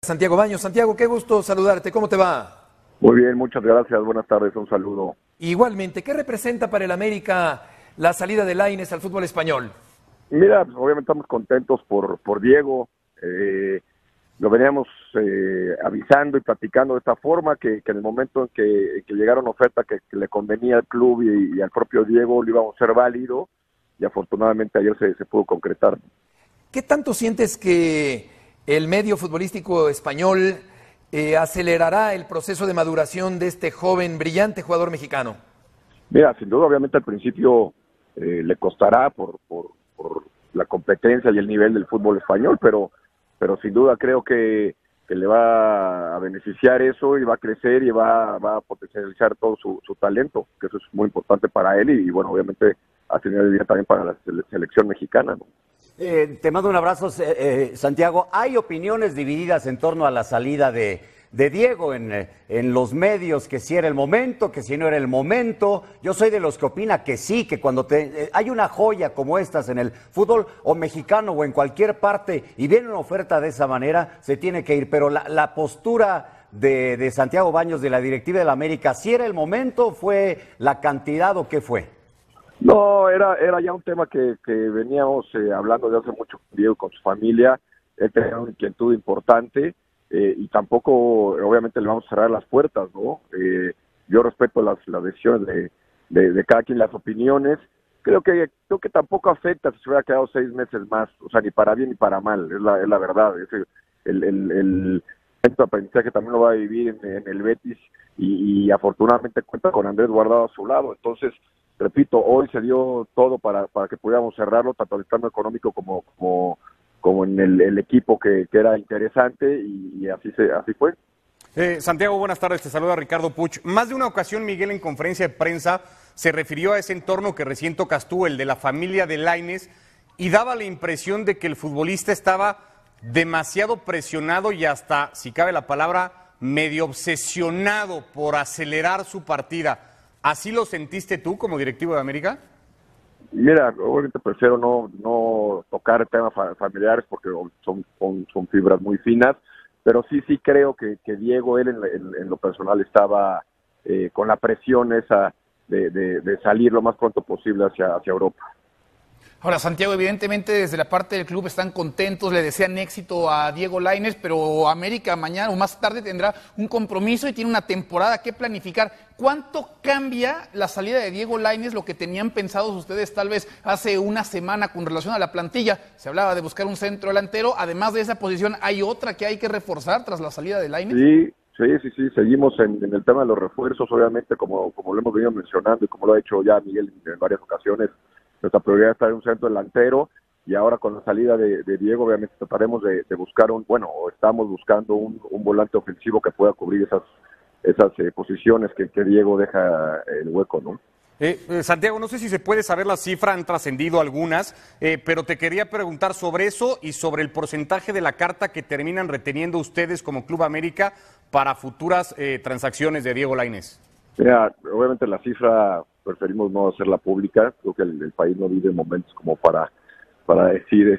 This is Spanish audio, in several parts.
Santiago Baños. Santiago, qué gusto saludarte. ¿Cómo te va? Muy bien, muchas gracias. Buenas tardes, un saludo. Igualmente, ¿qué representa para el América la salida de Lainez al fútbol español? Mira, pues, obviamente estamos contentos por Diego. Lo veníamos avisando y platicando de esta forma, que en el momento en que llegara una oferta que le convenía al club y al propio Diego, lo íbamos a ser válido, y afortunadamente ayer se pudo concretar. ¿Qué tanto sientes que el medio futbolístico español acelerará el proceso de maduración de este joven, brillante jugador mexicano? Mira, sin duda, obviamente al principio le costará por la competencia y el nivel del fútbol español, pero sin duda creo que le va a beneficiar eso y va a crecer y va a potencializar todo su talento, que eso es muy importante para él y bueno, obviamente a tener el día también para la selección mexicana, ¿no? Te mando un abrazo, Santiago. Hay opiniones divididas en torno a la salida de Diego en los medios, que si era el momento, que si no era el momento. Yo soy de los que opina que sí, que cuando hay una joya como estas en el fútbol o mexicano o en cualquier parte y viene una oferta de esa manera, se tiene que ir. Pero la postura de Santiago Baños, de la directiva de la América, ¿si era el momento, fue la cantidad o qué fue? No, era ya un tema que veníamos hablando de hace mucho con Diego, con su familia. Él tenía una inquietud importante y tampoco, obviamente, le vamos a cerrar las puertas, ¿no? Yo respeto las decisiones de cada quien, las opiniones. Creo que tampoco afecta si se hubiera quedado 6 meses más, o sea, ni para bien ni para mal, es la verdad. El aprendizaje también lo va a vivir en el Betis y afortunadamente cuenta con Andrés Guardado a su lado. Entonces, repito, hoy se dio todo para que pudiéramos cerrarlo, tanto en el plano económico como en el equipo que era interesante y así fue. Santiago, buenas tardes, te saluda Ricardo Puch. Más de una ocasión Miguel en conferencia de prensa se refirió a ese entorno que recién tocas tú, el de la familia de Lainez, y daba la impresión de que el futbolista estaba demasiado presionado y hasta, si cabe la palabra, medio obsesionado por acelerar su partida. ¿Así lo sentiste tú como directivo de América? Mira, obviamente prefiero no tocar temas familiares porque son fibras muy finas, pero sí creo que Diego, él en lo personal estaba con la presión esa de salir lo más pronto posible hacia Europa. Ahora, Santiago, evidentemente desde la parte del club están contentos, le desean éxito a Diego Lainez, pero América mañana o más tarde tendrá un compromiso y tiene una temporada que planificar. ¿Cuánto cambia la salida de Diego Lainez, lo que tenían pensados ustedes tal vez hace una semana con relación a la plantilla? Se hablaba de buscar un centro delantero, además de esa posición, ¿hay otra que hay que reforzar tras la salida de Lainez? Sí, seguimos en el tema de los refuerzos, obviamente, como lo hemos venido mencionando y como lo ha hecho ya Miguel en varias ocasiones. Nuestra prioridad está en un centro delantero y ahora con la salida de Diego obviamente trataremos de buscar estamos buscando un volante ofensivo que pueda cubrir esas posiciones que Diego deja el hueco, ¿no? Santiago, no sé si se puede saber la cifra, han trascendido algunas, pero te quería preguntar sobre eso y sobre el porcentaje de la carta que terminan reteniendo ustedes como Club América para futuras transacciones de Diego Lainez. Mira, obviamente la cifra preferimos no hacerla pública, creo que el país no vive momentos como para decir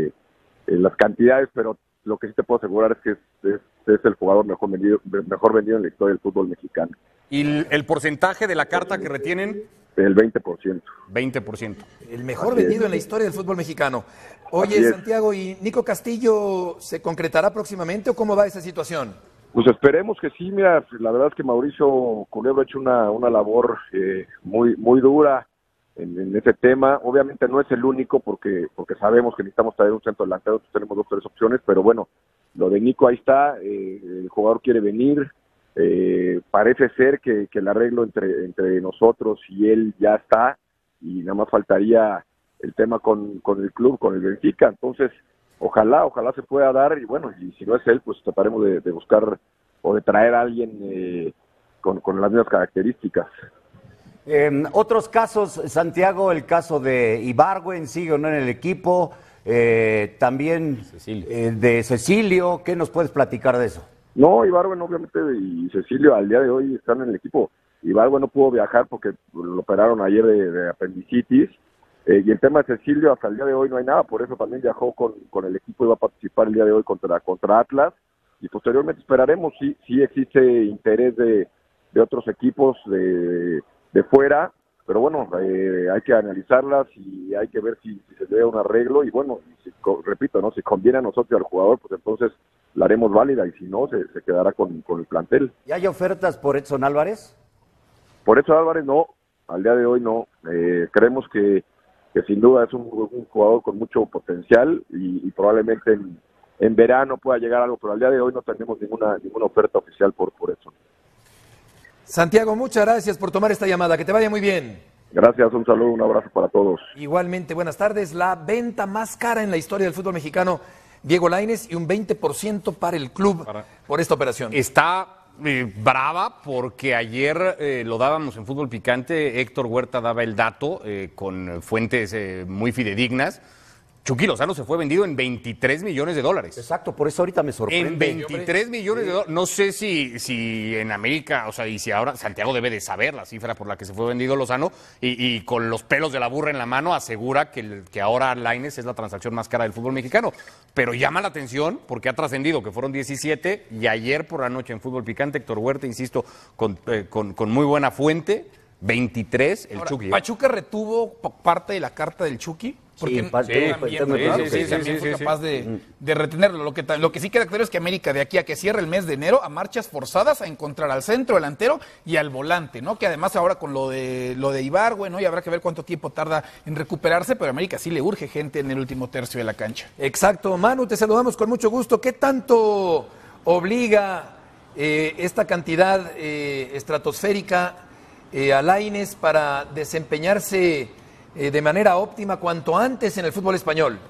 las cantidades, pero lo que sí te puedo asegurar es que es el jugador mejor vendido en la historia del fútbol mexicano. ¿Y el porcentaje de la carta que retienen? El 20%. 20%. El mejor vendido en la historia del fútbol mexicano. Oye, Santiago, ¿y Nico Castillo se concretará próximamente o cómo va esa situación? Pues esperemos que sí. Mira, la verdad es que Mauricio Culebro ha hecho una labor muy dura en ese tema. Obviamente no es el único porque sabemos que necesitamos traer un centro delantero, entonces tenemos 2 o 3 opciones, pero bueno, lo de Nico ahí está, el jugador quiere venir, parece ser que el arreglo entre nosotros y él ya está y nada más faltaría el tema con el club, con el Benfica. Entonces ojalá se pueda dar y bueno, y si no es él, pues trataremos de buscar o de traer a alguien con las mismas características. Otros casos, Santiago, el caso de Ibargüen, sigue o no en el equipo, también de Cecilio, ¿qué nos puedes platicar de eso? No, Ibargüen obviamente y Cecilio al día de hoy están en el equipo. Ibargüen no pudo viajar porque lo operaron ayer de apendicitis. Y el tema de Cecilio, hasta el día de hoy no hay nada, por eso también viajó con el equipo, iba a participar el día de hoy contra Atlas. y posteriormente esperaremos si existe interés de otros equipos de fuera, pero bueno, hay que analizarlas y hay que ver si se debe un arreglo y bueno, repito, ¿no? Si conviene a nosotros y al jugador, pues entonces la haremos válida y si no, se quedará con el plantel. ¿Y hay ofertas por Edson Álvarez? Por Edson Álvarez no, al día de hoy no. Creemos que sin duda es un jugador con mucho potencial y probablemente en verano pueda llegar algo, pero al día de hoy no tenemos ninguna oferta oficial por Edson. Santiago, muchas gracias por tomar esta llamada. Que te vaya muy bien. Gracias, un saludo, un abrazo para todos. Igualmente, buenas tardes. La venta más cara en la historia del fútbol mexicano, Diego Lainez, y un 20% para el club por esta operación. Está brava porque ayer lo dábamos en Fútbol Picante, Héctor Huerta daba el dato con fuentes muy fidedignas. Chucky Lozano se fue vendido en $23 millones. Exacto, por eso ahorita me sorprende. En 23 millones de dólares. No sé si en América, o sea, y si ahora Santiago debe de saber la cifra por la que se fue vendido Lozano y con los pelos de la burra en la mano asegura que ahora Lainez es la transacción más cara del fútbol mexicano. Pero llama la atención porque ha trascendido que fueron 17 y ayer por la noche en Fútbol Picante Héctor Huerta, insisto, con muy buena fuente, 23 el ahora, Chucky. Pachuca retuvo parte de la carta del Chucky. Porque también fue capaz de retenerlo. Lo que sí queda claro es que América de aquí a que cierre el mes de enero a marchas forzadas a encontrar al centro delantero y al volante, ¿no? Que además ahora con lo de Ibargüe, ¿no? Y habrá que ver cuánto tiempo tarda en recuperarse, pero a América sí le urge gente en el último tercio de la cancha. Exacto. Manu, te saludamos con mucho gusto. ¿Qué tanto obliga esta cantidad estratosférica a Lainez para desempeñarse de manera óptima cuanto antes en el fútbol español?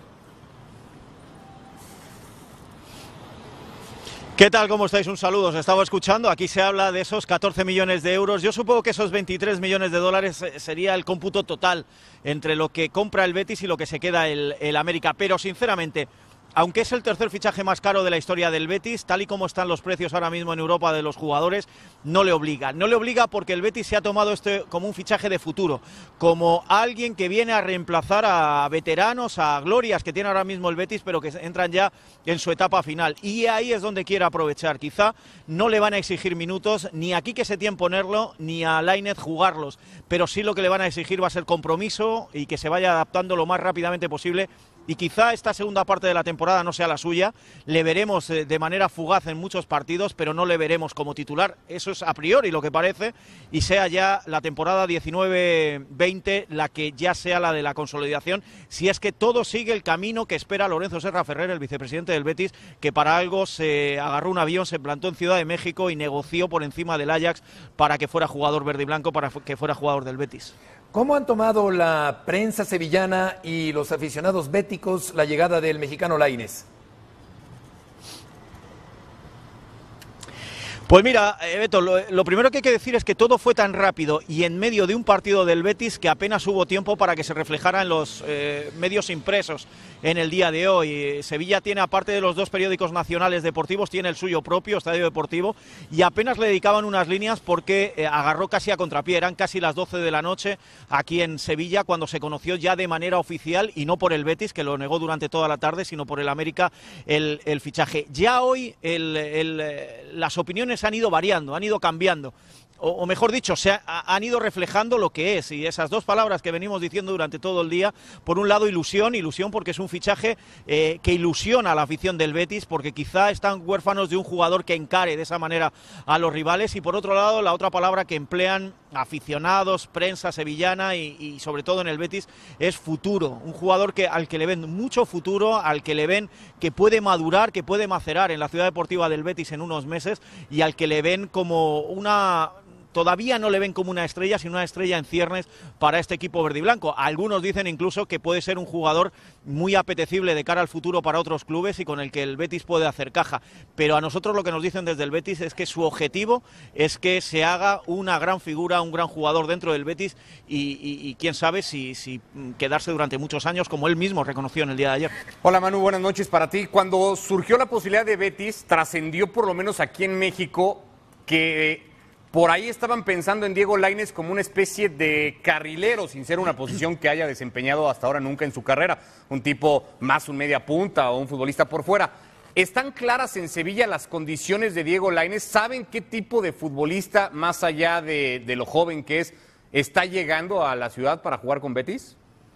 ¿Qué tal? ¿Cómo estáis? Un saludo. Os estaba escuchando. Aquí se habla de esos 14 millones de euros. Yo supongo que esos 23 millones de dólares sería el cómputo total entre lo que compra el Betis y lo que se queda el América. Pero sinceramente, aunque es el tercer fichaje más caro de la historia del Betis, tal y como están los precios ahora mismo en Europa de los jugadores, no le obliga. No le obliga porque el Betis se ha tomado como un fichaje de futuro, como alguien que viene a reemplazar a veteranos, a glorias que tiene ahora mismo el Betis, pero que entran ya en su etapa final. Y ahí es donde quiere aprovechar. Quizá no le van a exigir minutos, ni a Quique Setién ponerlo, ni a Lainez jugarlos, pero sí lo que le van a exigir va a ser compromiso y que se vaya adaptando lo más rápidamente posible. Y quizá esta segunda parte de la temporada no sea la suya, le veremos de manera fugaz en muchos partidos, pero no le veremos como titular, eso es a priori lo que parece, y sea ya la temporada 19-20 la que ya sea la de la consolidación, si es que todo sigue el camino que espera Lorenzo Serra Ferrer, el vicepresidente del Betis, que para algo se agarró un avión, se plantó en Ciudad de México y negoció por encima del Ajax para que fuera jugador verde y blanco, para que fuera jugador del Betis. ¿Cómo han tomado la prensa sevillana y los aficionados béticos la llegada del mexicano Lainez? Pues mira, Beto, lo primero que hay que decir es que todo fue tan rápido y en medio de un partido del Betis que apenas hubo tiempo para que se reflejara en los medios impresos en el día de hoy. Sevilla tiene, aparte de los dos periódicos nacionales deportivos, tiene el suyo propio, Estadio Deportivo, y apenas le dedicaban unas líneas porque agarró casi a contrapié. Eran casi las 12 de la noche aquí en Sevilla cuando se conoció ya de manera oficial, y no por el Betis, que lo negó durante toda la tarde, sino por el América, el fichaje. Ya hoy las opiniones han ido variando, han ido cambiando, o mejor dicho, han ido reflejando lo que es, y esas dos palabras que venimos diciendo durante todo el día. Por un lado, ilusión porque es un fichaje que ilusiona a la afición del Betis, porque quizá están huérfanos de un jugador que encare de esa manera a los rivales, y por otro lado, la otra palabra que emplean aficionados, prensa sevillana y sobre todo en el Betis es futuro, un jugador al que le ven mucho futuro, al que le ven que puede madurar, que puede macerar en la Ciudad Deportiva del Betis en unos meses, y al que le ven como todavía no le ven como una estrella, sino una estrella en ciernes para este equipo verde y blanco. Algunos dicen incluso que puede ser un jugador muy apetecible de cara al futuro para otros clubes y con el que el Betis puede hacer caja. Pero a nosotros lo que nos dicen desde el Betis es que su objetivo es que se haga una gran figura, un gran jugador dentro del Betis y quién sabe si quedarse durante muchos años, como él mismo reconoció en el día de ayer. Hola Manu, buenas noches para ti. Cuando surgió la posibilidad de Betis, trascendió por lo menos aquí en México que por ahí estaban pensando en Diego Lainez como una especie de carrilero, sin ser una posición que haya desempeñado hasta ahora nunca en su carrera. Un tipo más un media punta o un futbolista por fuera. ¿Están claras en Sevilla las condiciones de Diego Lainez? ¿Saben qué tipo de futbolista, más allá de lo joven que es, está llegando a la ciudad para jugar con Betis?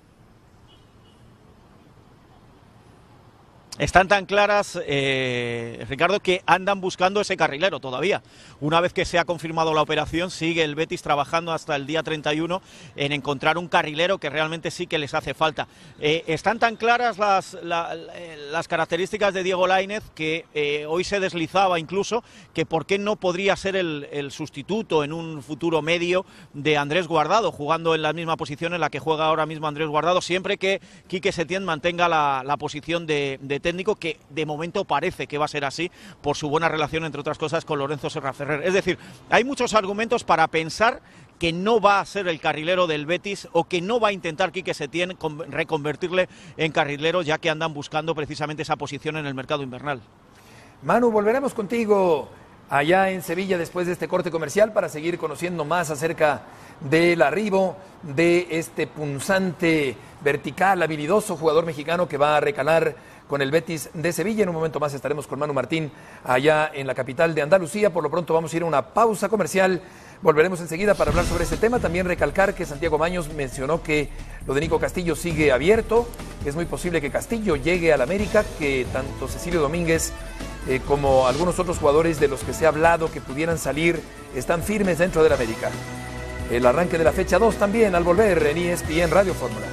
Están tan claras, Ricardo, que andan buscando ese carrilero todavía. Una vez que se ha confirmado la operación, sigue el Betis trabajando hasta el día 31 en encontrar un carrilero que realmente sí que les hace falta. Están tan claras las características de Diego Lainez que hoy se deslizaba incluso que por qué no podría ser el sustituto en un futuro medio de Andrés Guardado, jugando en la misma posición en la que juega ahora mismo Andrés Guardado, siempre que Quique Setién mantenga la posición de técnico, que de momento parece que va a ser así por su buena relación, entre otras cosas, con Lorenzo Serra Ferrer. Es decir, hay muchos argumentos para pensar que no va a ser el carrilero del Betis o que no va a intentar Quique Setién reconvertirle en carrilero, ya que andan buscando precisamente esa posición en el mercado invernal. Manu, volveremos contigo allá en Sevilla después de este corte comercial para seguir conociendo más acerca del arribo de este punzante, vertical, habilidoso jugador mexicano que va a recalar con el Betis de Sevilla. En un momento más estaremos con Manu Martín allá en la capital de Andalucía. Por lo pronto vamos a ir a una pausa comercial. Volveremos enseguida para hablar sobre este tema. También recalcar que Santiago Baños mencionó que lo de Nico Castillo sigue abierto. Es muy posible que Castillo llegue al América, que tanto Cecilio Domínguez como algunos otros jugadores de los que se ha hablado que pudieran salir están firmes dentro del América. El arranque de la fecha 2 también al volver en ESPN Radio Fórmula.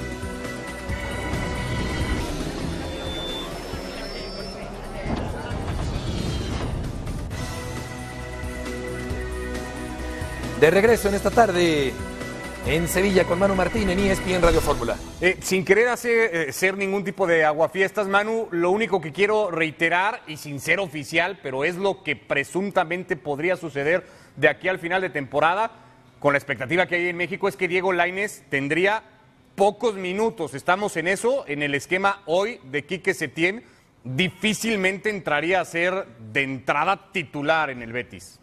De regreso en esta tarde en Sevilla con Manu Martín en ESPN Radio Fórmula. Sin querer ser ningún tipo de aguafiestas, Manu, lo único que quiero reiterar, y sin ser oficial, pero es lo que presuntamente podría suceder de aquí al final de temporada, con la expectativa que hay en México, es que Diego Lainez tendría pocos minutos. Estamos en eso, en el esquema hoy de Quique Setién, difícilmente entraría a ser de entrada titular en el Betis.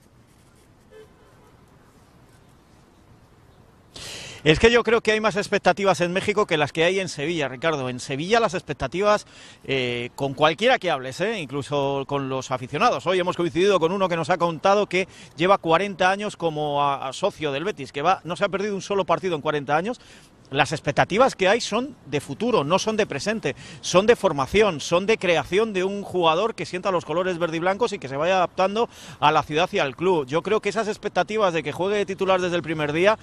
Es que yo creo que hay más expectativas en México que las que hay en Sevilla, Ricardo. En Sevilla las expectativas, con cualquiera que hables, incluso con los aficionados. Hoy hemos coincidido con uno que nos ha contado que lleva 40 años como socio del Betis, que no se ha perdido un solo partido en 40 años. Las expectativas que hay son de futuro, no son de presente, son de formación, son de creación de un jugador que sienta los colores verde y blancos y que se vaya adaptando a la ciudad y al club. Yo creo que esas expectativas de que juegue de titular desde el primer día,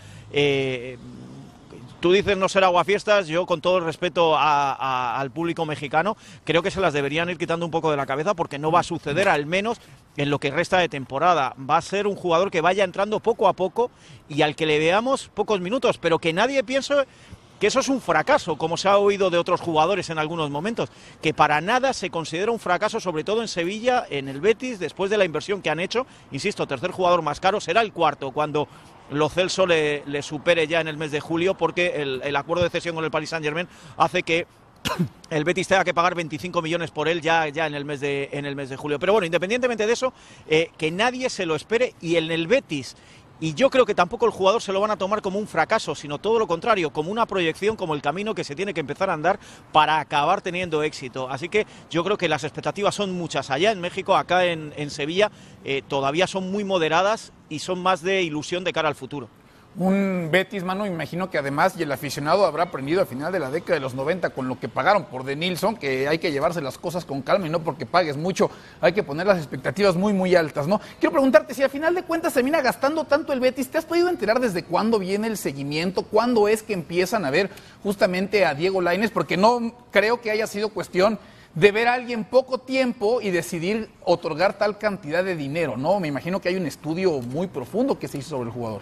tú dices no ser aguafiestas, yo con todo el respeto al público mexicano, creo que se las deberían ir quitando un poco de la cabeza porque no va a suceder, al menos en lo que resta de temporada. Va a ser un jugador que vaya entrando poco a poco y al que le veamos pocos minutos, pero que nadie piense que eso es un fracaso, como se ha oído de otros jugadores en algunos momentos, que para nada se considera un fracaso, sobre todo en Sevilla, en el Betis, después de la inversión que han hecho. Insisto, tercer jugador más caro, será el cuarto cuando Lo Celso le supere ya en el mes de julio, porque el acuerdo de cesión con el Paris Saint-Germain hace que el Betis tenga que pagar 25 millones por él ya en el mes de julio. Pero bueno, independientemente de eso, que nadie se lo espere, y en el Betis, y yo creo que tampoco el jugador se lo van a tomar como un fracaso, sino todo lo contrario, como una proyección, como el camino que se tiene que empezar a andar para acabar teniendo éxito. Así que yo creo que las expectativas son muchas allá en México, acá en Sevilla todavía son muy moderadas y son más de ilusión de cara al futuro. Un Betis, Manu, imagino que además, y el aficionado habrá aprendido al final de la década de los 90 con lo que pagaron por Denilson, que hay que llevarse las cosas con calma y no porque pagues mucho, hay que poner las expectativas muy, muy altas, ¿no? Quiero preguntarte, si al final de cuentas termina gastando tanto el Betis, ¿te has podido enterar desde cuándo viene el seguimiento? ¿Cuándo es que empiezan a ver justamente a Diego Lainez? Porque no creo que haya sido cuestión de ver a alguien poco tiempo y decidir otorgar tal cantidad de dinero, ¿no? Me imagino que hay un estudio muy profundo que se hizo sobre el jugador.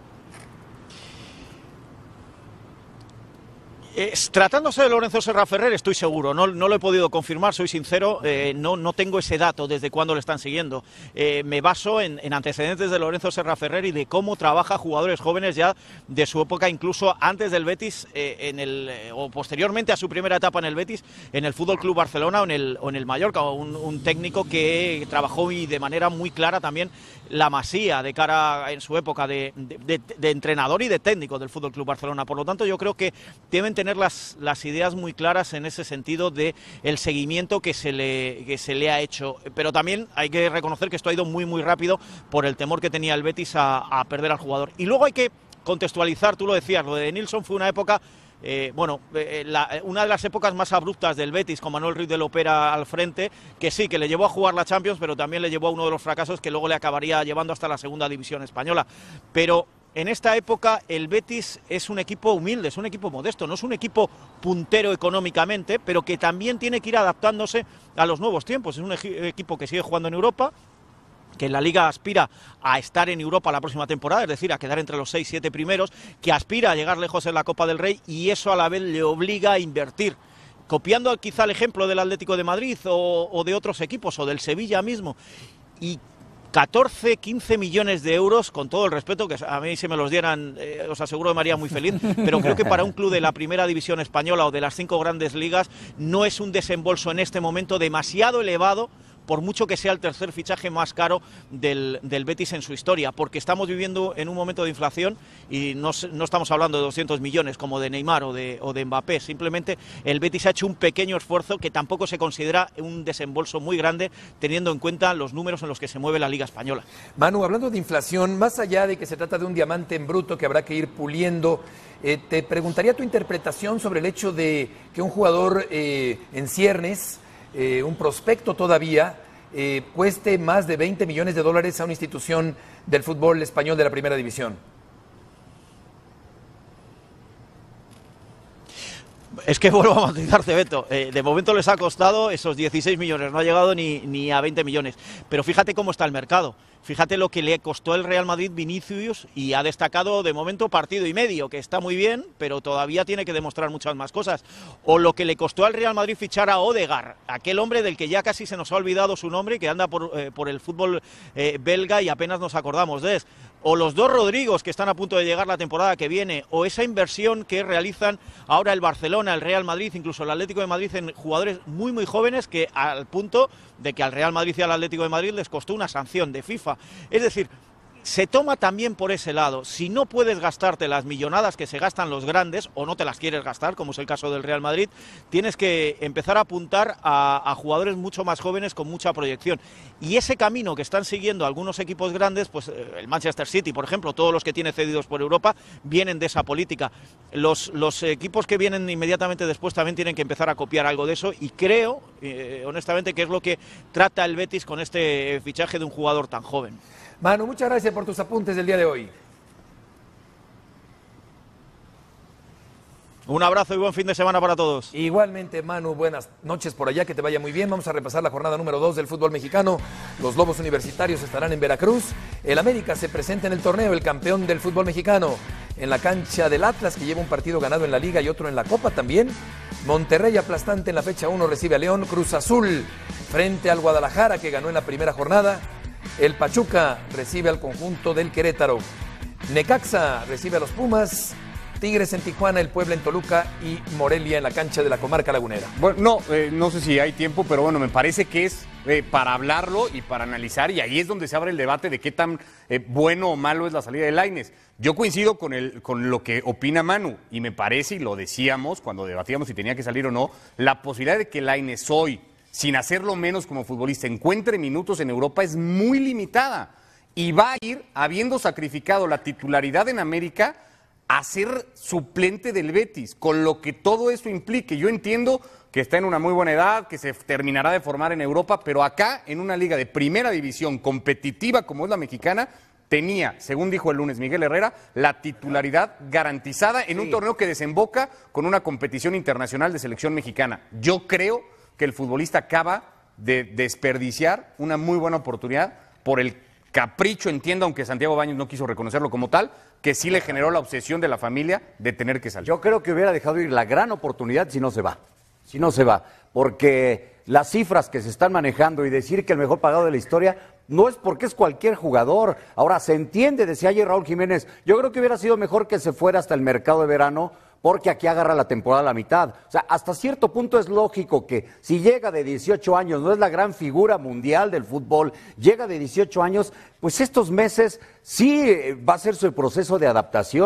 Tratándose de Lorenzo Serra Ferrer, estoy seguro, no lo he podido confirmar, soy sincero, no tengo ese dato desde cuándo le están siguiendo. Me baso en antecedentes de Lorenzo Serra Ferrer y de cómo trabaja jugadores jóvenes ya de su época, incluso antes del Betis, o posteriormente a su primera etapa en el Betis, en el Fútbol Club Barcelona o en el Mallorca, un técnico que trabajó de manera muy clara también la Masía de cara en su época de entrenador y de técnico del Fútbol Club Barcelona. Por lo tanto, yo creo que deben tener tener las ideas muy claras en ese sentido de el seguimiento que se le ha hecho, pero también hay que reconocer que esto ha ido muy muy rápido por el temor que tenía el Betis a perder al jugador. Y luego hay que contextualizar, tú lo decías, lo de Nilsson fue una época, una de las épocas más abruptas del Betis, con Manuel Ruiz de Lopera al frente, que sí, que le llevó a jugar la Champions, pero también le llevó a uno de los fracasos que luego le acabaría llevando hasta la segunda división española. Pero en esta época el Betis es un equipo humilde, es un equipo modesto, no es un equipo puntero económicamente, pero que también tiene que ir adaptándose a los nuevos tiempos. Es un equipo que sigue jugando en Europa, que en la Liga aspira a estar en Europa la próxima temporada, es decir, a quedar entre los 6-7 primeros, que aspira a llegar lejos en la Copa del Rey, y eso a la vez le obliga a invertir. Copiando quizá el ejemplo del Atlético de Madrid o de otros equipos, o del Sevilla mismo, y 14, 15 millones de euros, con todo el respeto, que a mí si me los dieran, os aseguro que me haría muy feliz, pero creo que para un club de la primera división española o de las 5 grandes ligas no es un desembolso en este momento demasiado elevado, por mucho que sea el tercer fichaje más caro del Betis en su historia, porque estamos viviendo en un momento de inflación y no estamos hablando de 200 millones como de Neymar o de Mbappé. Simplemente el Betis ha hecho un pequeño esfuerzo que tampoco se considera un desembolso muy grande, teniendo en cuenta los números en los que se mueve la Liga Española. Manu, hablando de inflación, más allá de que se trata de un diamante en bruto que habrá que ir puliendo, te preguntaría tu interpretación sobre el hecho de que un jugador en ciernes, un prospecto todavía, cueste más de 20 millones de dólares a una institución del fútbol español de la primera división. Es que vuelvo a matizarte, Beto. De momento les ha costado esos 16 millones, no ha llegado ni a 20 millones. Pero fíjate cómo está el mercado. Fíjate lo que le costó el Real Madrid Vinicius, y ha destacado de momento partido y medio, que está muy bien, pero todavía tiene que demostrar muchas más cosas. O lo que le costó al Real Madrid fichar a Odegaard, aquel hombre del que ya casi se nos ha olvidado su nombre, que anda por el fútbol belga y apenas nos acordamos de él. O los dos Rodrigos que están a punto de llegar la temporada que viene, o esa inversión que realizan ahora el Barcelona, el Real Madrid, incluso el Atlético de Madrid, en jugadores muy muy jóvenes, que al punto de que al Real Madrid y al Atlético de Madrid les costó una sanción de FIFA. Es decir, se toma también por ese lado. Si no puedes gastarte las millonadas que se gastan los grandes, o no te las quieres gastar, como es el caso del Real Madrid, tienes que empezar a apuntar a jugadores mucho más jóvenes con mucha proyección. Y ese camino que están siguiendo algunos equipos grandes, pues el Manchester City, por ejemplo, todos los que tiene cedidos por Europa, vienen de esa política. Los equipos que vienen inmediatamente después también tienen que empezar a copiar algo de eso, y creo, honestamente, que es lo que trata el Betis con este fichaje de un jugador tan joven. Manu, muchas gracias por tus apuntes del día de hoy. Un abrazo y buen fin de semana para todos. Igualmente, Manu, buenas noches por allá, que te vaya muy bien. Vamos a repasar la jornada número 2 del fútbol mexicano. Los Lobos Universitarios estarán en Veracruz. El América se presenta en el torneo, el campeón del fútbol mexicano, en la cancha del Atlas, que lleva un partido ganado en la Liga y otro en la Copa también. Monterrey aplastante en la fecha 1 recibe a León. Cruz Azul frente al Guadalajara, que ganó en la primera jornada. El Pachuca recibe al conjunto del Querétaro. Necaxa recibe a los Pumas. Tigres en Tijuana, el Puebla en Toluca y Morelia en la cancha de la comarca lagunera. Bueno, no sé si hay tiempo, pero bueno, me parece que es para hablarlo y para analizar, y ahí es donde se abre el debate de qué tan bueno o malo es la salida de Lainez. Yo coincido con lo que opina Manu, y me parece, y lo decíamos cuando debatíamos si tenía que salir o no, la posibilidad de que Lainez hoy, sin hacerlo menos como futbolista, encuentre minutos en Europa es muy limitada, y va a ir, habiendo sacrificado la titularidad en América, a ser suplente del Betis, con lo que todo eso implique. Yo entiendo que está en una muy buena edad, que se terminará de formar en Europa, pero acá, en una liga de primera división competitiva como es la mexicana, tenía, según dijo el lunes Miguel Herrera, la titularidad garantizada en un torneo que desemboca con una competición internacional de selección mexicana. Yo creo que el futbolista acaba de desperdiciar una muy buena oportunidad por el capricho, entiendo, aunque Santiago Baños no quiso reconocerlo como tal, que sí le generó la obsesión de la familia de tener que salir. Yo creo que hubiera dejado ir la gran oportunidad si no se va. Si no se va. Porque las cifras que se están manejando y decir que el mejor pagado de la historia no es porque es cualquier jugador. Ahora, se entiende, decía ayer Raúl Jiménez, yo creo que hubiera sido mejor que se fuera hasta el mercado de verano, porque aquí agarra la temporada a la mitad. O sea, hasta cierto punto es lógico que si llega de 18 años, no es la gran figura mundial del fútbol, llega de 18 años, pues estos meses sí va a ser su proceso de adaptación,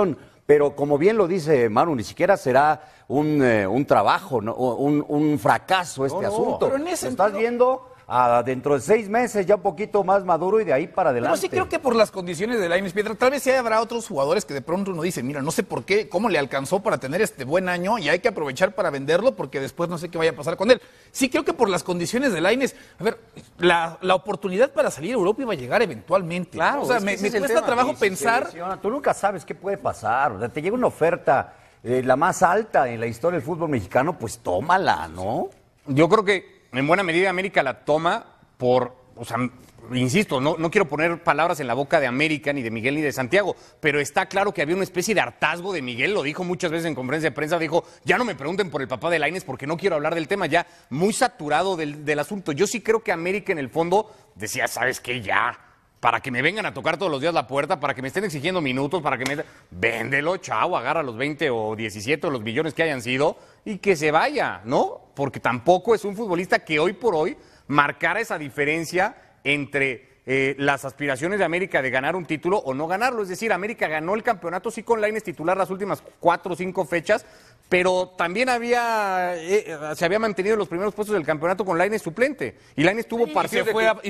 pero como bien lo dice Manu, ni siquiera será un trabajo, ¿no? un fracaso este asunto. Pero en ese Lo estás sentido... viendo dentro de 6 meses ya un poquito más maduro y de ahí para adelante. Pero sí creo que por las condiciones de Lainez Piedra, tal vez sí habrá otros jugadores que de pronto uno dice, mira, no sé por qué, cómo le alcanzó para tener este buen año y hay que aprovechar para venderlo porque después no sé qué vaya a pasar con él. Sí creo que por las condiciones de Lainez, a ver, la oportunidad para salir a Europa iba a llegar eventualmente. Claro, o sea, es que me ese es el cuesta tema. trabajo Y si se pensar... lesiona, tú nunca sabes qué puede pasar. O sea, te llega una oferta, la más alta en la historia del fútbol mexicano, pues tómala, ¿no? Yo creo que en buena medida América la toma o sea, insisto, no quiero poner palabras en la boca de América, ni de Miguel, ni de Santiago, pero está claro que había una especie de hartazgo de Miguel, lo dijo muchas veces en conferencia de prensa, dijo, ya no me pregunten por el papá de Lainez porque no quiero hablar del tema, ya muy saturado del asunto. Yo sí creo que América en el fondo decía, ¿sabes qué? Ya, para que me vengan a tocar todos los días la puerta, para que me estén exigiendo minutos, para que me... Véndelo, chao, agarra los 20 o 17 o los millones que hayan sido y que se vaya, ¿no? Porque tampoco es un futbolista que hoy por hoy marcara esa diferencia entre las aspiraciones de América de ganar un título o no ganarlo. Es decir, América ganó el campeonato, sí con Lainez titular las últimas 4 o 5 fechas, pero también se había mantenido en los primeros puestos del campeonato con Lainez suplente. Y Lainez tuvo partidos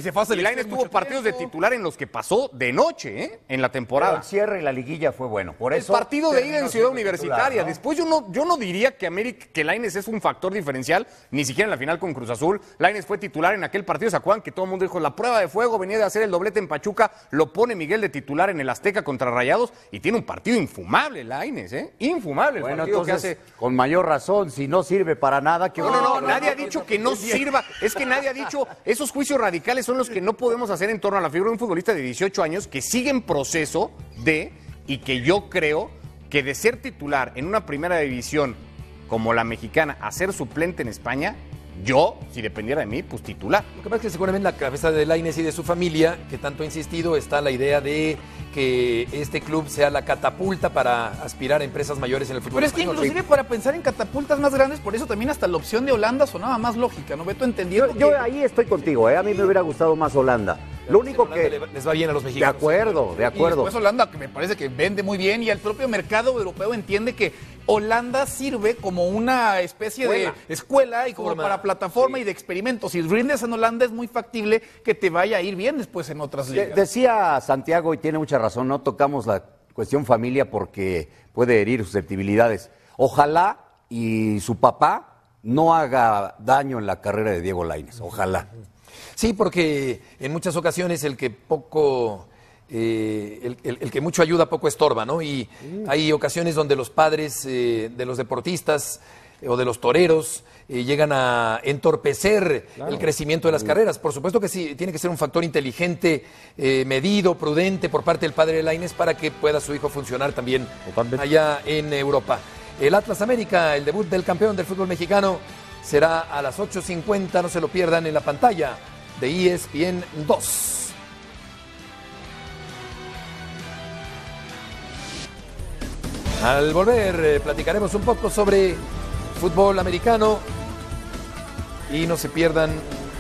de titular en los que pasó de noche, en la temporada. Pero el cierre y la liguilla fue bueno. Por eso el partido de ida en Ciudad Universitaria. Titular, ¿no? Después yo no diría que Lainez es un factor diferencial, ni siquiera en la final con Cruz Azul. Lainez fue titular en aquel partido, ¿se acuerdan? Que todo el mundo dijo, la prueba de fuego, venía de hacer el doblete en Pachuca, lo pone Miguel de titular en el Azteca contra Rayados y tiene un partido infumable Lainez, infumable el partido entonces, que hace. Con mayor razón, si no sirve para nada... que No, nadie ha dicho que no sirva, es que nadie ha dicho, esos juicios radicales son los que no podemos hacer en torno a la figura de un futbolista de 18 años que sigue en proceso y que yo creo que de ser titular en una primera división como la mexicana a ser suplente en España, yo, si dependiera de mí, pues titular. Lo que pasa es que seguramente en la cabeza de Lainez y de su familia, que tanto ha insistido, está la idea de que este club sea la catapulta para aspirar a empresas mayores en el fútbol. Pero es que español. inclusive para pensar en catapultas más grandes, por eso también hasta la opción de Holanda sonaba más lógica, ¿no? Beto, entendiendo Yo ahí estoy contigo, a mí me hubiera gustado más Holanda. Lo único Holanda que... les va bien a los De mexicanos. acuerdo. Y después Holanda, que me parece que vende muy bien, y el propio mercado europeo entiende que Holanda sirve como una especie de escuela y como para plataforma y de experimentos. Si rindes en Holanda es muy factible que te vaya a ir bien después en otras ligas. Decía Santiago, y tiene mucha razón, no tocamos la cuestión familia porque puede herir susceptibilidades. Ojalá y su papá no haga daño en la carrera de Diego Lainez, ojalá. Sí, porque en muchas ocasiones el que poco, el que mucho ayuda poco estorba, ¿no? Y hay ocasiones donde los padres de los deportistas o de los toreros llegan a entorpecer el crecimiento de las carreras. Por supuesto que sí, tiene que ser un factor inteligente, medido, prudente por parte del padre de Lainez para que pueda su hijo funcionar también allá en Europa. El Atlas América, el debut del campeón del fútbol mexicano, será a las 8:50, no se lo pierdan en la pantalla de ESPN 2. Al volver platicaremos un poco sobre fútbol americano y no se pierdan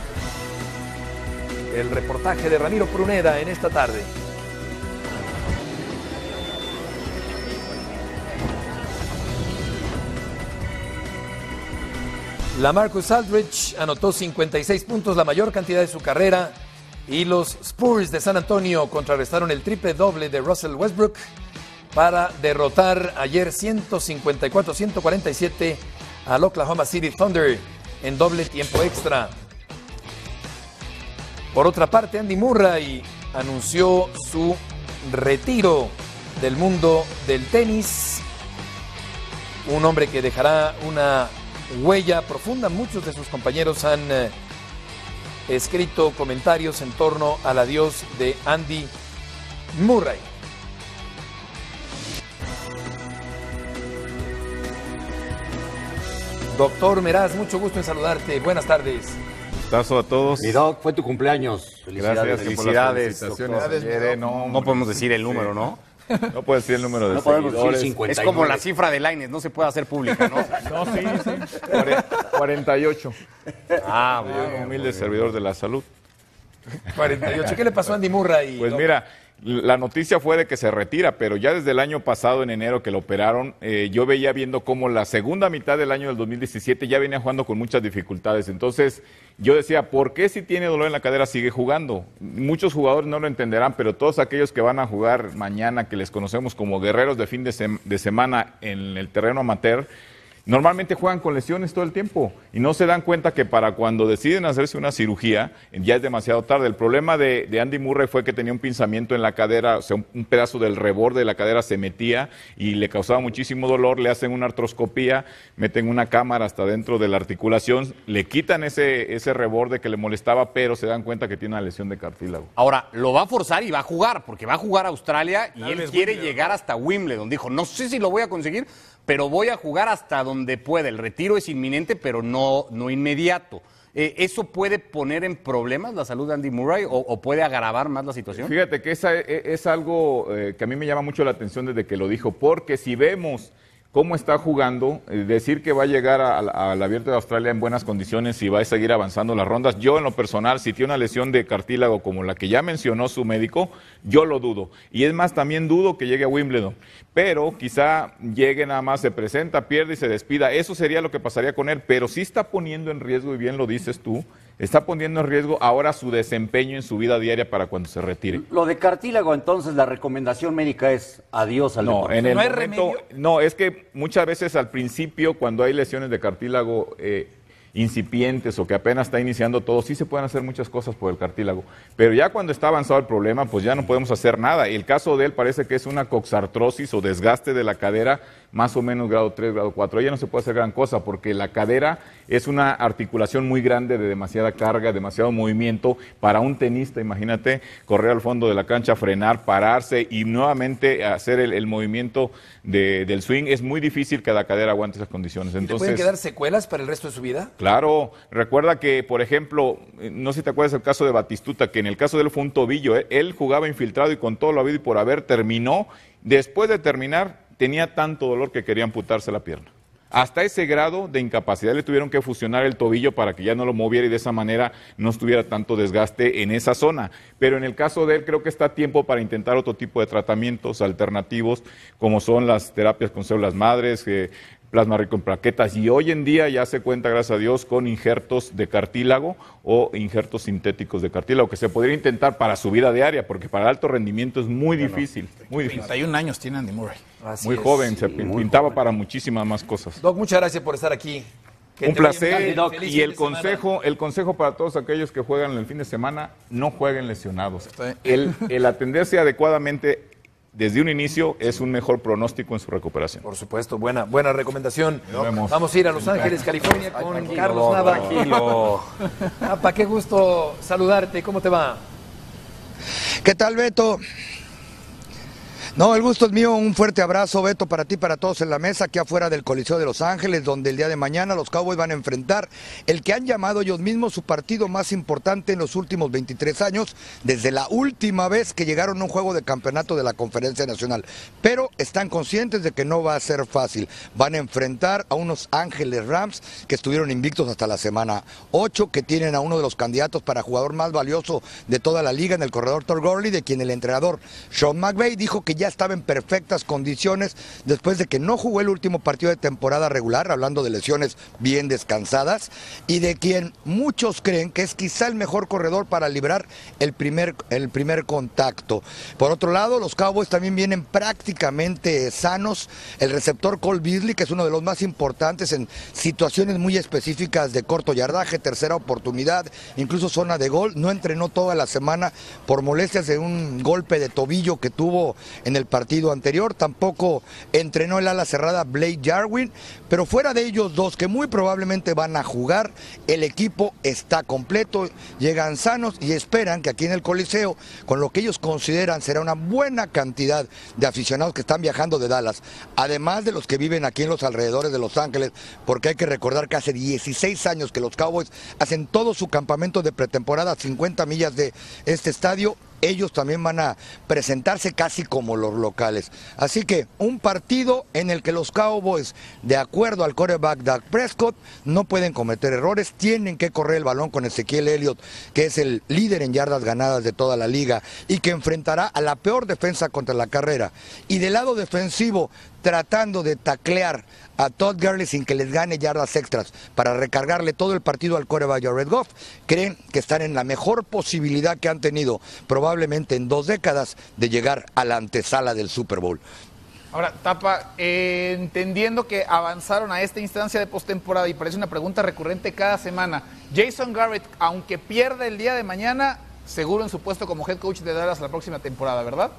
el reportaje de Ramiro Pruneda en esta tarde. LaMarcus Aldridge anotó 56 puntos, la mayor cantidad de su carrera, y los Spurs de San Antonio contrarrestaron el triple doble de Russell Westbrook para derrotar ayer 154-147 al Oklahoma City Thunder en doble tiempo extra. Por otra parte, Andy Murray anunció su retiro del mundo del tenis, un hombre que dejará una huella profunda. Muchos de sus compañeros han escrito comentarios en torno al adiós de Andy Murray. Doctor Meraz, mucho gusto en saludarte. Buenas tardes. Gustazo a todos. Mi Doc, fue tu cumpleaños. Gracias, Felicidades, felicitaciones. doctor. No podemos decir el número, ¿no? No puedes decir el número de No podemos decir seguidores. 59. Es como la cifra de Lainez, no se puede hacer pública, ¿no? No, sí. 48. Soy un humilde servidor de la salud. 48. ¿Qué le pasó a Andy Murray? Pues mira, La noticia fue de que se retira, pero ya desde el año pasado, en enero, que lo operaron, yo veía viendo cómo la segunda mitad del año del 2017 ya venía jugando con muchas dificultades. Entonces, yo decía, ¿por qué si tiene dolor en la cadera sigue jugando? Muchos jugadores no lo entenderán, pero todos aquellos que van a jugar mañana, que les conocemos como guerreros de fin de semana en el terreno amateur, normalmente juegan con lesiones todo el tiempo y no se dan cuenta que para cuando deciden hacerse una cirugía ya es demasiado tarde. El problema de Andy Murray fue que tenía un pinzamiento en la cadera, o sea, un pedazo del reborde de la cadera se metía y le causaba muchísimo dolor. Le hacen una artroscopía, meten una cámara hasta dentro de la articulación, le quitan ese reborde que le molestaba, pero se dan cuenta que tiene una lesión de cartílago. Ahora, lo va a forzar y va a jugar, porque va a jugar a Australia y él quiere llegar hasta Wimbledon. Dijo, no sé si lo voy a conseguir, pero voy a jugar hasta donde pueda. El retiro es inminente, pero no inmediato. ¿Eso puede poner en problemas la salud de Andy Murray o puede agravar más la situación? Fíjate que es algo que a mí me llama mucho la atención desde que lo dijo, porque si vemos cómo está jugando, decir que va a llegar al Abierto de Australia en buenas condiciones y va a seguir avanzando las rondas, yo en lo personal, si tiene una lesión de cartílago como la que ya mencionó su médico, yo lo dudo. Y es más, también dudo que llegue a Wimbledon, pero quizá llegue nada más, se presenta, pierde y se despida. Eso sería lo que pasaría con él, pero sí está poniendo en riesgo, y bien lo dices tú, está poniendo en riesgo ahora su desempeño en su vida diaria para cuando se retire. Lo de cartílago, entonces, la recomendación médica es adiós al deporte. En el ¿No hay momento, remedio? no, es que muchas veces al principio, cuando hay lesiones de cartílago incipientes o que apenas está iniciando todo, sí se pueden hacer muchas cosas por el cartílago, pero ya cuando está avanzado el problema, pues ya no podemos hacer nada. Y el caso de él parece que es una coxartrosis o desgaste de la cadera, más o menos grado 3, grado 4. Ya no se puede hacer gran cosa porque la cadera es una articulación muy grande de demasiada carga, demasiado movimiento. Para un tenista, imagínate, correr al fondo de la cancha, frenar, pararse y nuevamente hacer el movimiento del swing, es muy difícil que la cadera aguante esas condiciones. ¿Le Entonces, pueden quedar secuelas para el resto de su vida? claro, recuerda que, por ejemplo, no sé si te acuerdas del caso de Batistuta, que en el caso de él fue un tobillo, él jugaba infiltrado y con todo lo habido y por haber terminó, después de terminar tenía tanto dolor que quería amputarse la pierna. Hasta ese grado de incapacidad le tuvieron que fusionar el tobillo para que ya no lo moviera y de esa manera no estuviera tanto desgaste en esa zona. Pero en el caso de él creo que está a tiempo para intentar otro tipo de tratamientos alternativos, como son las terapias con células madres, plasma rico en plaquetas, y hoy en día ya se cuenta, gracias a Dios, con injertos de cartílago o injertos sintéticos de cartílago, que se podría intentar para su vida diaria, porque para alto rendimiento es muy difícil, muy difícil. 31 años tiene Andy Murray. Así Muy es. joven, se pintaba para muchísimas más cosas. Doc, muchas gracias por estar aquí. Que Un te vaya placer. bien, Doc. Feliz Y fin el de semana. consejo para todos aquellos que juegan el fin de semana, no jueguen lesionados. Está bien. El atenderse adecuadamente desde un inicio es un mejor pronóstico en su recuperación. Por supuesto, buena recomendación. Nos vemos. Vamos a ir a Los Ángeles, California, con Carlos Nava. Tranquilo. Apa, qué gusto saludarte. ¿Cómo te va? ¿Qué tal, Beto? No, el gusto es mío. Un fuerte abrazo, Beto, para ti, para todos en la mesa, aquí afuera del Coliseo de Los Ángeles, donde el día de mañana los Cowboys van a enfrentar el que han llamado ellos mismos su partido más importante en los últimos 23 años, desde la última vez que llegaron a un juego de campeonato de la Conferencia Nacional. Pero están conscientes de que no va a ser fácil. Van a enfrentar a unos Ángeles Rams que estuvieron invictos hasta la semana 8, que tienen a uno de los candidatos para jugador más valioso de toda la liga en el corredor Todd Gurley, de quien el entrenador Sean McVay dijo que ya estaba en perfectas condiciones después de que no jugó el último partido de temporada regular, hablando de lesiones bien descansadas, y de quien muchos creen que es quizá el mejor corredor para librar el primer contacto. Por otro lado, los Cowboys también vienen prácticamente sanos. El receptor Cole Beasley, que es uno de los más importantes en situaciones muy específicas de corto yardaje, tercera oportunidad, incluso zona de gol, no entrenó toda la semana por molestias de un golpe de tobillo que tuvo en el partido anterior. Tampoco entrenó el ala cerrada Blake Jarwin, pero fuera de ellos dos que muy probablemente van a jugar, el equipo está completo, llegan sanos y esperan que aquí en el Coliseo, con lo que ellos consideran será una buena cantidad de aficionados que están viajando de Dallas, además de los que viven aquí en los alrededores de Los Ángeles, porque hay que recordar que hace 16 años que los Cowboys hacen todo su campamento de pretemporada a 50 millas de este estadio. ellos también van a presentarse casi como los locales. Así que un partido en el que los Cowboys, de acuerdo al quarterback Dak Prescott, no pueden cometer errores, tienen que correr el balón con Ezequiel Elliott, que es el líder en yardas ganadas de toda la liga y que enfrentará a la peor defensa contra la carrera. Y del lado defensivo, tratando de taclear a Todd Gurley sin que les gane yardas extras para recargarle todo el partido al quarterback Jared Goff, creen que están en la mejor posibilidad que han tenido probablemente en 2 décadas de llegar a la antesala del Super Bowl. Ahora, Tapa, entendiendo que avanzaron a esta instancia de postemporada y parece una pregunta recurrente cada semana, Jason Garrett, aunque pierda el día de mañana, seguro en su puesto como head coach de Dallas la próxima temporada, ¿verdad?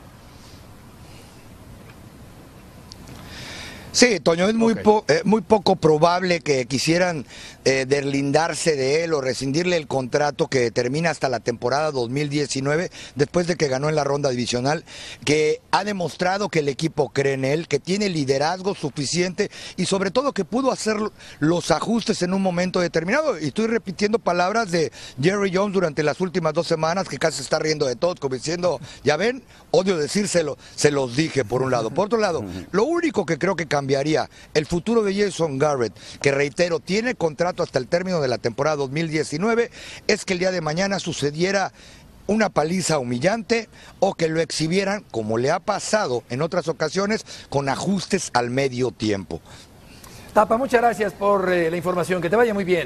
Sí, Toño, es muy poco probable que quisieran deslindarse de él o rescindirle el contrato que termina hasta la temporada 2019, después de que ganó en la ronda divisional, que ha demostrado que el equipo cree en él, que tiene liderazgo suficiente y sobre todo que pudo hacer los ajustes en un momento determinado. Y estoy repitiendo palabras de Jerry Jones durante las últimas 2 semanas, que casi se está riendo de todos, como diciendo, ya ven, odio decírselo, se los dije por un lado. Por otro lado, lo único que creo que cambiaría el futuro de Jason Garrett, que reitero, tiene contrato hasta el término de la temporada 2019, es que el día de mañana sucediera una paliza humillante o que lo exhibieran, como le ha pasado en otras ocasiones, con ajustes al medio tiempo. Tapa, muchas gracias por la información, que te vaya muy bien.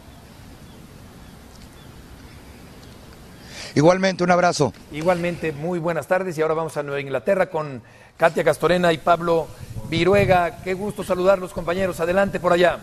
Igualmente, un abrazo. Igualmente, muy buenas tardes y ahora vamos a Nueva Inglaterra con Katia Castorena y Pablo Viruega. Qué gusto saludarlos, compañeros. Adelante por allá.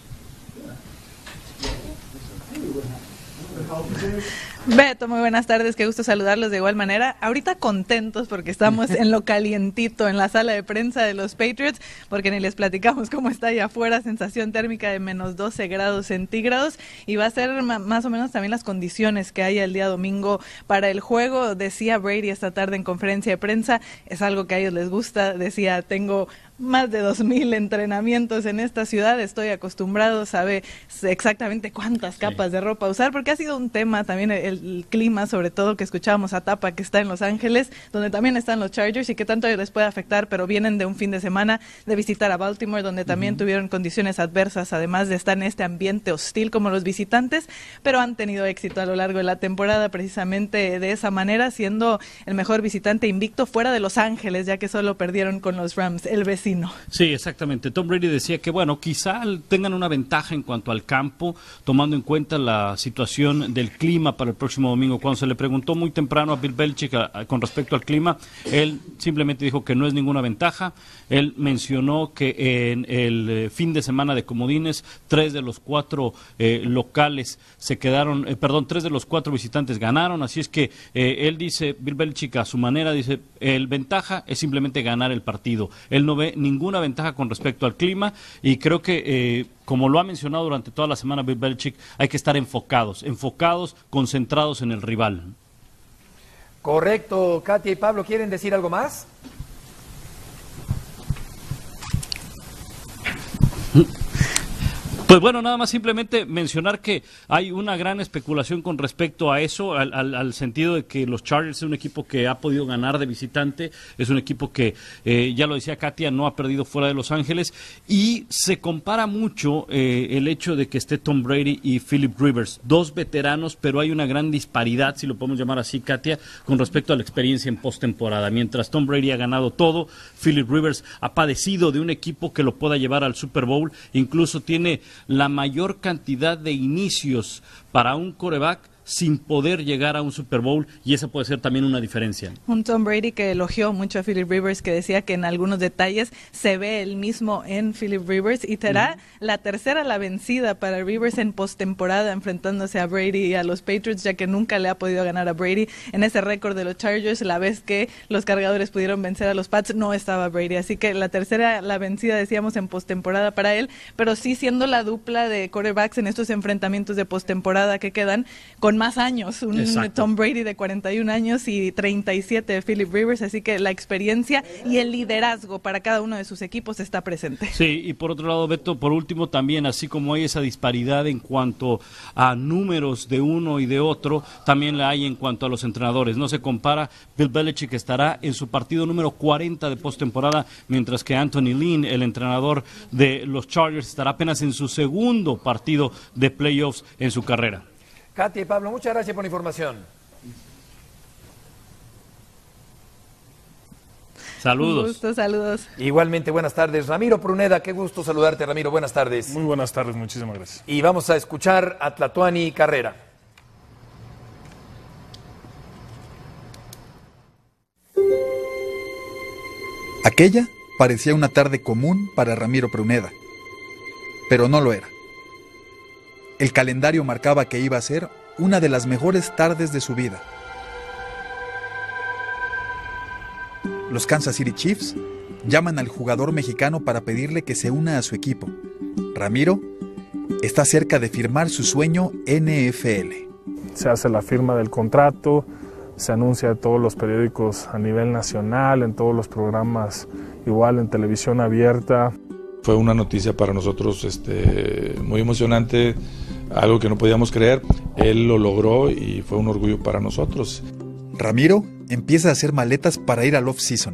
Beto, muy buenas tardes, qué gusto saludarlos de igual manera. Ahorita contentos porque estamos en lo calientito, en la sala de prensa de los Patriots, porque ni les platicamos cómo está allá afuera, sensación térmica de menos 12 grados centígrados, y va a ser más o menos también las condiciones que hay el día domingo para el juego. Decía Brady esta tarde en conferencia de prensa, es algo que a ellos les gusta, decía, tengo más de 2,000 entrenamientos en esta ciudad, estoy acostumbrado, sabe exactamente cuántas capas de ropa usar, porque ha sido un tema también el clima, sobre todo que escuchábamos a Tapa, que está en Los Ángeles, donde también están los Chargers y que tanto les puede afectar, pero vienen de un fin de semana de visitar a Baltimore, donde también tuvieron condiciones adversas, además de estar en este ambiente hostil como los visitantes, pero han tenido éxito a lo largo de la temporada precisamente de esa manera, siendo el mejor visitante invicto fuera de Los Ángeles, ya que solo perdieron con los Rams, el vecino. Sí, exactamente. Tom Brady decía que, bueno, quizá tengan una ventaja en cuanto al campo, tomando en cuenta la situación del clima para el próximo domingo. Cuando se le preguntó muy temprano a Bill Belichick con respecto al clima, él simplemente dijo que no es ninguna ventaja. Él mencionó que en el fin de semana de comodines, 3 de los 4 locales se quedaron, 3 de los 4 visitantes ganaron, así es que él dice, Bill Belichick a su manera, dice, el ventaja es simplemente ganar el partido. Él no ve ninguna ventaja con respecto al clima y creo que como lo ha mencionado durante toda la semana Bill Belichick, hay que estar enfocados, concentrados en el rival. Correcto. Katia y Pablo, ¿quieren decir algo más? Pues bueno, nada más simplemente mencionar que hay una gran especulación con respecto a eso, al sentido de que los Chargers es un equipo que ha podido ganar de visitante, es un equipo que, ya lo decía Katia, no ha perdido fuera de Los Ángeles, y se compara mucho el hecho de que esté Tom Brady y Philip Rivers, 2 veteranos, pero hay una gran disparidad, si lo podemos llamar así, Katia, con respecto a la experiencia en postemporada. Mientras Tom Brady ha ganado todo, Philip Rivers ha padecido de un equipo que lo pueda llevar al Super Bowl, incluso tiene la mayor cantidad de inicios para un quarterback sin poder llegar a un Super Bowl, y esa puede ser también una diferencia. Un Tom Brady que elogió mucho a Philip Rivers, que decía que en algunos detalles se ve el mismo en Philip Rivers, y será la tercera la vencida para Rivers en postemporada enfrentándose a Brady y a los Patriots, ya que nunca le ha podido ganar a Brady en ese récord de los Chargers. La vez que los Cargadores pudieron vencer a los Pats no estaba Brady, así que la tercera la vencida, decíamos, en postemporada para él, pero sí siendo la dupla de quarterbacks en estos enfrentamientos de postemporada que quedan con más años, un Tom Brady de 41 años y 37 de Philip Rivers, así que la experiencia y el liderazgo para cada uno de sus equipos está presente. Sí, y por otro lado, Beto, por último también, así como hay esa disparidad en cuanto a números de uno y de otro, también la hay en cuanto a los entrenadores. No se compara. Bill Belichick estará en su partido número 40 de postemporada, mientras que Anthony Lynn, el entrenador de los Chargers, estará apenas en su segundo partido de playoffs en su carrera. Katia y Pablo, muchas gracias por la información. Saludos. Un gusto, saludos. Igualmente, buenas tardes. Ramiro Pruneda, qué gusto saludarte, Ramiro. Buenas tardes. Muy buenas tardes, muchísimas gracias. Y vamos a escuchar a Tlatuani Carrera. Aquella parecía una tarde común para Ramiro Pruneda, pero no lo era. El calendario marcaba que iba a ser una de las mejores tardes de su vida. Los Kansas City Chiefs llaman al jugador mexicano para pedirle que se una a su equipo. Ramiro está cerca de firmar su sueño NFL. Se hace la firma del contrato, se anuncia en todos los periódicos a nivel nacional, en todos los programas, igual en televisión abierta. Fue una noticia para nosotros muy emocionante, algo que no podíamos creer. Él lo logró y fue un orgullo para nosotros. Ramiro empieza a hacer maletas para ir al off-season.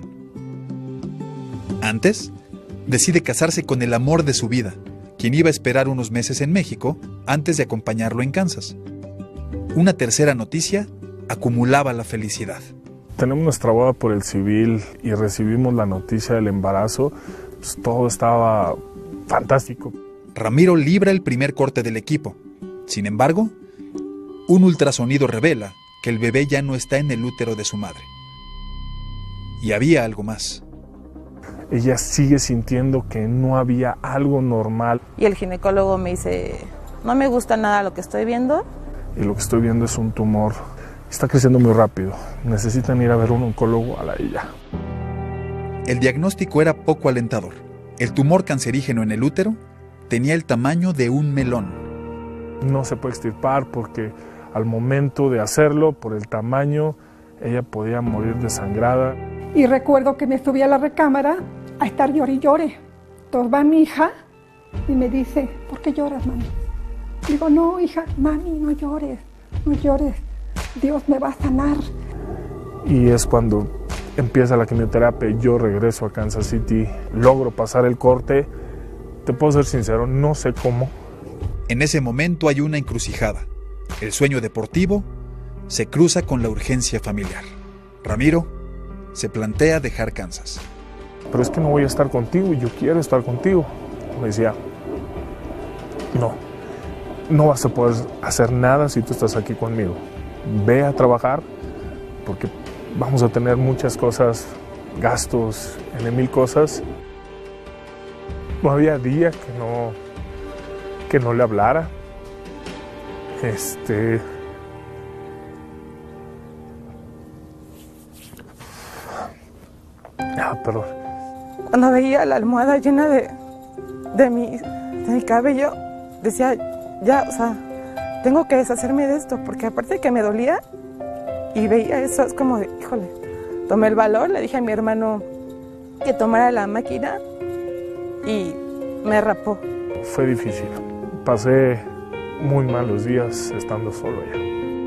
Antes, decide casarse con el amor de su vida, quien iba a esperar unos meses en México antes de acompañarlo en Kansas. Una tercera noticia acumulaba la felicidad. Tenemos nuestra boda por el civil y recibimos la noticia del embarazo. Pues todo estaba fantástico. Ramiro libra el primer corte del equipo. Sin embargo, un ultrasonido revela que el bebé ya no está en el útero de su madre. Y había algo más. Ella sigue sintiendo que no había algo normal. Y el ginecólogo me dice, no me gusta nada lo que estoy viendo. Y lo que estoy viendo es un tumor. Está creciendo muy rápido. Necesitan ir a ver un oncólogo a la isla. El diagnóstico era poco alentador. El tumor cancerígeno en el útero tenía el tamaño de un melón. No se puede extirpar porque al momento de hacerlo, por el tamaño, ella podía morir desangrada. Y recuerdo que me subí a la recámara a estar llore y llore. Entonces va mi hija y me dice, ¿por qué lloras, mami? Digo, no, hija, mami, no llores, no llores. Dios me va a sanar. Y es cuando empieza la quimioterapia. Yo regreso a Kansas City, logro pasar el corte. Te puedo ser sincero, no sé cómo. En ese momento hay una encrucijada. El sueño deportivo se cruza con la urgencia familiar. Ramiro se plantea dejar Kansas. Pero es que no voy a estar contigo y yo quiero estar contigo. Me decía, no vas a poder hacer nada si tú estás aquí conmigo. Ve a trabajar porque vamos a tener muchas cosas, gastos, en 1000 cosas. No había día que no le hablara. Perdón. Cuando veía la almohada llena de mi cabello, decía, ya, o sea, tengo que deshacerme de esto, porque aparte de que me dolía, y veía eso, es como de, híjole, tomé el valor, le dije a mi hermano que tomara la máquina y me rapó. Fue difícil, pasé muy malos días estando solo allá.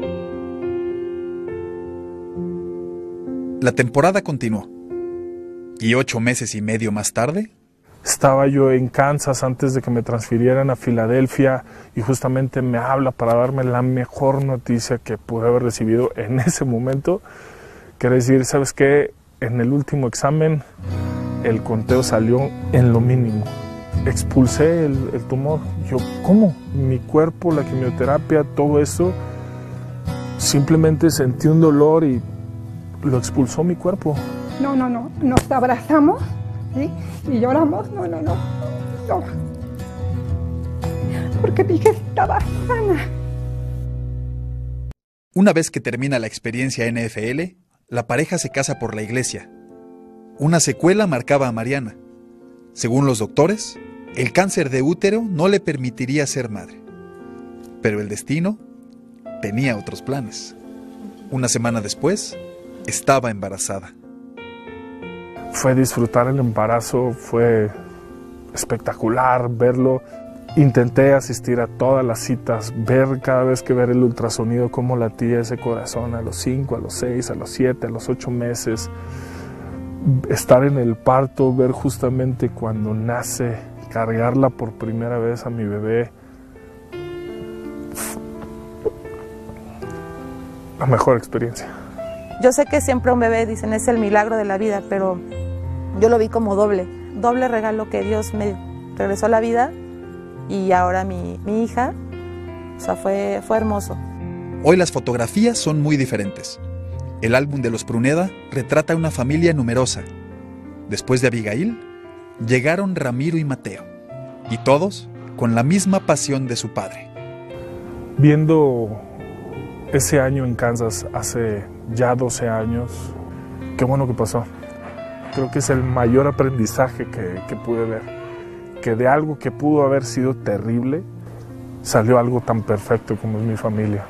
La temporada continuó. ¿Y 8 meses y medio más tarde? Estaba yo en Kansas antes de que me transfirieran a Filadelfia y justamente me habla para darme la mejor noticia que pude haber recibido en ese momento. Quiere decir, ¿sabes qué? En el último examen el conteo salió en lo mínimo. Expulsé el tumor. Yo, ¿cómo? Mi cuerpo, la quimioterapia, todo eso, simplemente sentí un dolor y lo expulsó mi cuerpo. No, nos abrazamos, ¿sí? Y lloramos, no. Porque mi hija estaba sana. Una vez que termina la experiencia NFL, la pareja se casa por la iglesia. Una secuela marcaba a Mariana. Según los doctores, el cáncer de útero no le permitiría ser madre. Pero el destino tenía otros planes. Una semana después, estaba embarazada. Fue disfrutar el embarazo, fue espectacular verlo. Intenté asistir a todas las citas, ver cada vez que ver el ultrasonido cómo latía ese corazón a los 5, a los 6, a los 7, a los 8 meses. Estar en el parto, ver justamente cuando nace, cargarla por primera vez a mi bebé. La mejor experiencia. Yo sé que siempre un bebé, dicen, es el milagro de la vida, pero yo lo vi como doble regalo que Dios me regresó a la vida. Y ahora mi hija, o sea, fue hermoso. Hoy las fotografías son muy diferentes. El álbum de los Pruneda retrata una familia numerosa. Después de Abigail, llegaron Ramiro y Mateo. Y todos con la misma pasión de su padre. Viendo ese año en Kansas, hace ya 12 años, qué bueno que pasó. Creo que es el mayor aprendizaje que pude ver. Que de algo que pudo haber sido terrible, salió algo tan perfecto como es mi familia.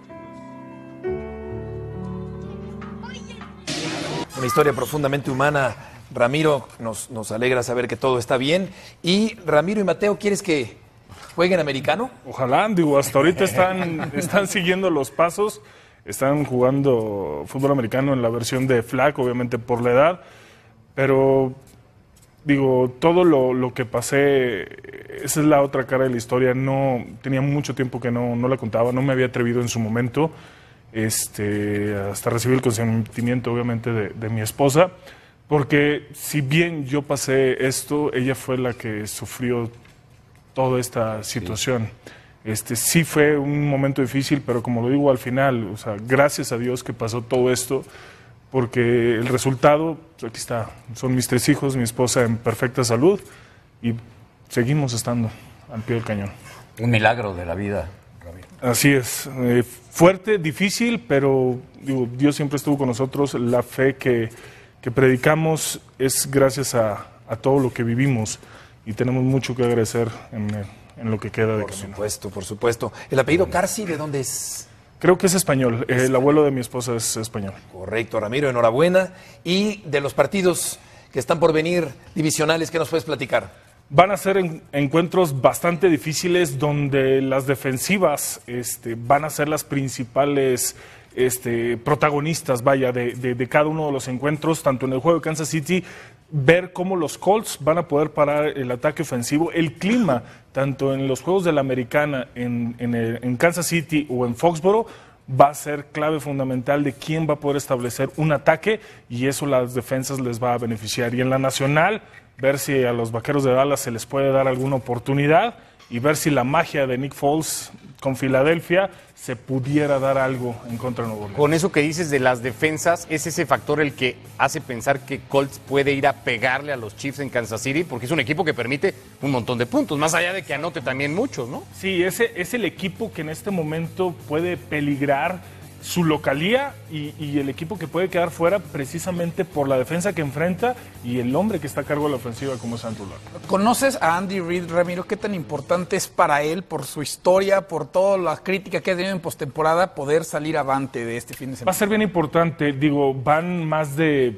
Una historia profundamente humana. Ramiro, nos alegra saber que todo está bien. Y Ramiro y Mateo, ¿quieres que jueguen americano? Ojalá, digo, hasta ahorita están siguiendo los pasos, están jugando fútbol americano en la versión de flag, obviamente por la edad, pero digo, todo lo que pasé, esa es la otra cara de la historia. No tenía mucho tiempo que no la contaba, no me había atrevido en su momento, hasta recibir el consentimiento, obviamente, de mi esposa, porque si bien yo pasé esto, ella fue la que sufrió toda esta situación. Sí fue un momento difícil, pero como lo digo al final, o sea, gracias a Dios que pasó todo esto, porque el resultado, aquí está, son mis 3 hijos, mi esposa en perfecta salud y seguimos estando al pie del cañón. Un milagro de la vida, Ramiro. Así es, fuerte, difícil, pero digo, Dios siempre estuvo con nosotros. La fe que predicamos es gracias a todo lo que vivimos y tenemos mucho que agradecer en lo que queda de camino. Por supuesto. ¿El apellido Carsi de dónde es? Creo que es español. El abuelo de mi esposa es español. Correcto, Ramiro, enhorabuena. Y de los partidos que están por venir, divisionales, ¿qué nos puedes platicar? Van a ser encuentros bastante difíciles donde las defensivas van a ser las principales protagonistas, de cada uno de los encuentros, tanto en el juego de Kansas City, ver cómo los Colts van a poder parar el ataque ofensivo, el clima, tanto en los juegos de la Americana, en Kansas City o en Foxborough, va a ser clave fundamental de quién va a poder establecer un ataque, y eso las defensas les va a beneficiar. Y en la Nacional, ver si a los Vaqueros de Dallas se les puede dar alguna oportunidad y ver si la magia de Nick Foles con Filadelfia se pudiera dar algo en contra de Nuevo Orleans. Con eso que dices de las defensas, ¿es ese factor el que hace pensar que Colts puede ir a pegarle a los Chiefs en Kansas City? Porque es un equipo que permite un montón de puntos, más allá de que anote también muchos, ¿no? Sí, ese es el equipo que en este momento puede peligrar su localía y el equipo que puede quedar fuera precisamente por la defensa que enfrenta y el hombre que está a cargo de la ofensiva como es Andrew Luck. ¿Conoces a Andy Reid, Ramiro? ¿Qué tan importante es para él, por su historia, por toda la crítica que ha tenido en postemporada, poder salir avante de este fin de semana? Va a ser bien importante, digo, van más de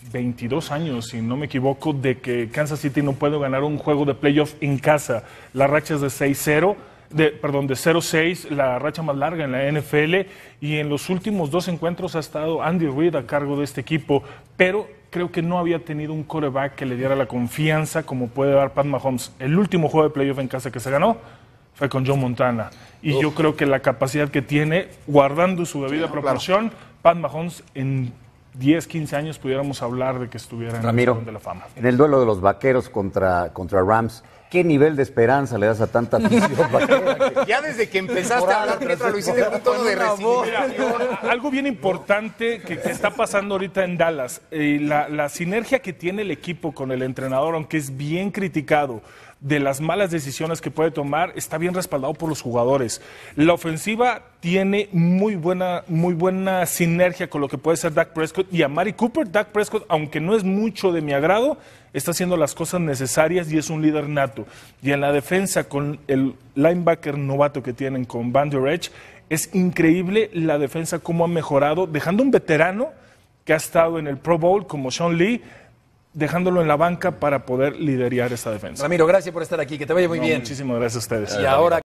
22 años, si no me equivoco, de que Kansas City no puede ganar un juego de playoff en casa. La racha es de 6-0. De 0-6, la racha más larga en la NFL, y en los últimos 2 encuentros ha estado Andy Reid a cargo de este equipo, pero creo que no había tenido un quarterback que le diera la confianza como puede dar Pat Mahomes. El último juego de playoff en casa que se ganó fue con Joe Montana, y yo creo que la capacidad que tiene, guardando su debida proporción, Pat Mahomes en 10, 15 años pudiéramos hablar de que estuviera en el Salón de la Fama. En el duelo de los Vaqueros contra Rams, ¿qué nivel de esperanza le das a tanta afición vaquera? Ya desde que empezaste a hablar, Pietro, lo hiciste con un tono de recibimiento. Algo bien importante que está pasando ahorita en Dallas, la sinergia que tiene el equipo con el entrenador, aunque es bien criticado de las malas decisiones que puede tomar, está bien respaldado por los jugadores. La ofensiva tiene muy buena sinergia con lo que puede ser Dak Prescott y Amari Cooper. Dak Prescott, aunque no es mucho de mi agrado, está haciendo las cosas necesarias y es un líder nato. Y en la defensa, con el linebacker novato que tienen con Van Der Esch, es increíble la defensa cómo ha mejorado, dejando un veterano que ha estado en el Pro Bowl como Sean Lee, dejándolo en la banca para poder liderar esta defensa. Ramiro, gracias por estar aquí, que te vaya muy bien. Muchísimas gracias a ustedes. Y ahora